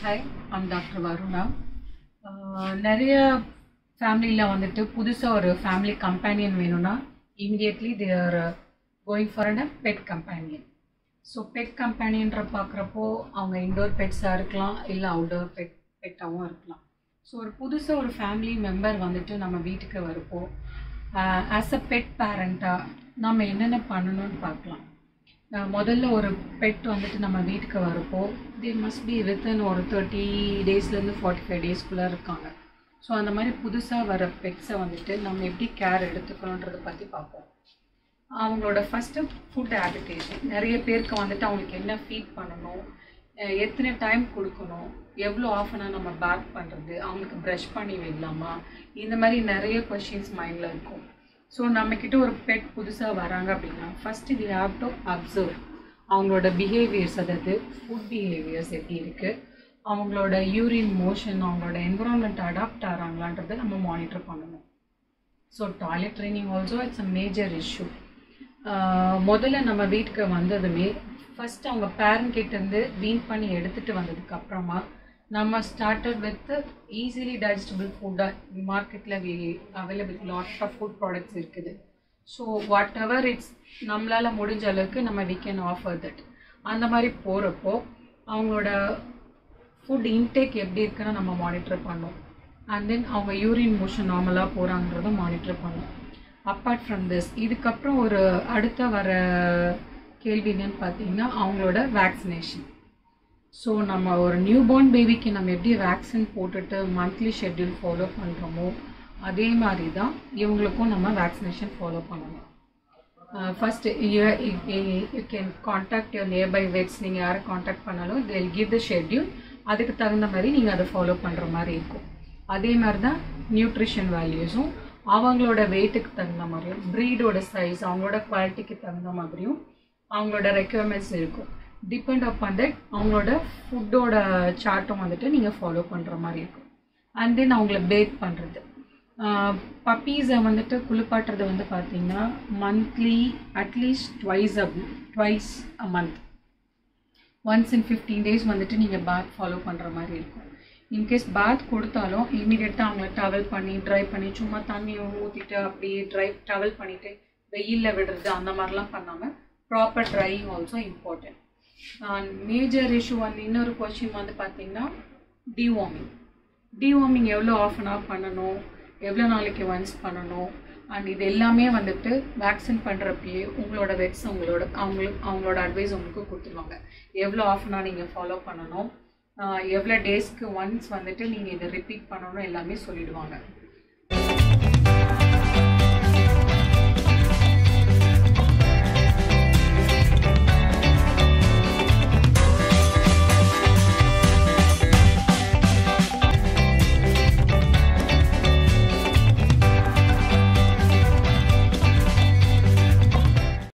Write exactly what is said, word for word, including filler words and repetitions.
Hi, I'm Doctor Varuna. நிறைய ஃபேமிலியில் வந்துட்டு புதுசாக ஒரு ஃபேமிலி கம்பேனியன் வேணும்னா immediately they are going for a pet companion. So pet கம்பேனியன்ற பார்க்குறப்போ அவங்க இன்டோர் பெட்ஸாக இருக்கலாம், இல்லை அவுட்டோர் பெட் பெட்டாகவும் இருக்கலாம். ஸோ ஒரு புதுசாக ஒரு ஃபேமிலி மெம்பர் வந்துட்டு நம்ம வீட்டுக்கு வரப்போ ஆஸ் அ பெட் பேரண்ட்டாக நம்ம என்னென்ன பண்ணணும்னு பார்க்கலாம். முதல்ல ஒரு பெட் வந்துட்டு நம்ம வீட்டுக்கு வரப்போ தே மஸ்ட் பி வித்தின் ஒரு தேர்ட்டி டேஸ்லேருந்து ஃபார்ட்டி ஃபைவ் டேஸ்க்குள்ளே இருக்காங்க. ஸோ அந்த மாதிரி புதுசாக வர பெட்ஸை வந்துட்டு நம்ம எப்படி கேர் எடுத்துக்கணுன்றதை பற்றி பார்ப்போம். அவங்களோட ஃபஸ்ட்டு ஃபுட் ஹேபிடேஷன். நிறைய பேருக்கு வந்துட்டு அவங்களுக்கு என்ன ஃபீட் பண்ணணும், எத்தனை டைம் கொடுக்கணும், எவ்வளோ ஆஃபனாக நம்ம பேக் பண்ணுறது, அவங்களுக்கு ப்ரஷ் பண்ணி விடலாமா, இந்த மாதிரி நிறைய கொஷின்ஸ் மைண்டில் இருக்கும். ஸோ நம்மக்கிட்ட ஒரு பெட் புதுசாக வராங்க அப்படின்னா first we have to observe அவங்களோட பிஹேவியர்ஸ், அதாவது ஃபுட் பிஹேவியர்ஸ் எப்படி இருக்குது, அவங்களோட யூரின் மோஷன், அவங்களோட என்விரான்மெண்ட் அடாப்ட் ஆகிறாங்களான்றதை நம்ம மானிட்டர் பண்ணணும். So toilet training also it's a major issue. முதல்ல நம்ம வீட்டுக்கு வந்ததுமே ஃபஸ்ட்டு அவங்க பேரண்ட் கிட்டேருந்து வீன் பண்ணி எடுத்துகிட்டு வந்ததுக்கப்புறமா நம்ம ஸ்டார்டட் வித் ஈஸிலி டைஜஸ்டபிள் ஃபுட்டாக மார்க்கெட்டில் we available lot of food products இருக்குது. ஸோ வாட் எவர் இட்ஸ் நம்மளால் முடிஞ்ச அளவுக்கு நம்ம வி கேன் ஆஃபர் தட். அந்த மாதிரி போகிறப்போ அவங்களோட ஃபுட் இன்டேக் எப்படி இருக்குன்னு நம்ம மானிட்டர் பண்ணோம். அண்ட் தென் அவங்க யூரின் மோஷன் நார்மலாக போகிறாங்கிறதும் மானிட்டர் பண்ணோம். அப்பார்ட் ஃப்ரம் திஸ் இதுக்கப்புறம் ஒரு அடுத்த வர கேள்வி என்னன்னு பார்த்தீங்கன்னா அவங்களோட வேக்சினேஷன். ஸோ நம்ம ஒரு நியூ பார்ன் பேபிக்கு நம்ம எப்படி வேக்சின் போட்டுட்டு மந்த்லி ஷெட்யூல் ஃபாலோ பண்ணுறோமோ அதே மாதிரி தான் இவங்களுக்கும் நம்ம வேக்சினேஷன் ஃபாலோ பண்ணணும். First you can contact your nearby vets. நீங்கள் யாரை கான்டாக்ட் பண்ணாலும் they will give the schedule. அதுக்கு தகுந்த மாதிரி நீங்கள் அதை ஃபாலோ பண்ணுற மாதிரி இருக்கும். அதே மாதிரி தான் நியூட்ரிஷன் வேல்யூஸும் அவங்களோட வெயிட்டுக்கு தகுந்த மாதிரியும், ப்ரீடோட சைஸ், அவங்களோட குவாலிட்டிக்கு தகுந்த மாதிரியும் அவங்களோட ரெக்யர்மெண்ட்ஸ் இருக்கும். டிபெண்ட் அப்பான் தட் அவங்களோட ஃபுட்டோட சார்ட்டும் வந்துட்டு நீங்கள் ஃபாலோ பண்ணுற மாதிரி இருக்கும். அண்ட் தென் அவங்கள பேக் பண்ணுறது, பப்பீஸை வந்துட்டு குளிப்பாட்டுறது வந்து பார்த்திங்கன்னா monthly at least twice a twice a month once in fifteen days வந்துட்டு நீங்கள் பேக் ஃபாலோ பண்ணுற மாதிரி இருக்கும். இன்கேஸ் பேத் கொடுத்தாலும் இமீடியட்டாக அவங்கள டவல் பண்ணி ட்ரை பண்ணி சும்மா தண்ணி ஊற்றிட்டு அப்படியே ட்ரை டவல் பண்ணிவிட்டு வெயிலில் விடுறது அந்த மாதிரிலாம் பண்ணாமல் proper drying also important. Major issue வந்து இன்னொரு கொஸ்டின் வந்து பார்த்திங்கன்னா டிவார்மிங். டிவார்மிங் எவ்வளோ ஆஃப் அன் ஹவர் பண்ணணும், எவ்வளோ நாளைக்கு ஒன்ஸ் பண்ணணும், அண்ட் இது எல்லாமே வந்துட்டு வேக்சின் பண்ணுறப்பயே உங்களோட வெட்ஸ் உங்களோட அவங்களுக்கு அவங்களோட அட்வைஸ் உங்களுக்கு கொடுத்துருவாங்க. எவ்வளோ ஆஃப் அன் ஹவர் நீங்கள் ஃபாலோ பண்ணணும், எவ்வளோ டேஸ்க்கு ஒன்ஸ் வந்துட்டு நீங்கள் இதை ரிப்பீட் பண்ணணும் எல்லாமே சொல்லிடுவாங்க.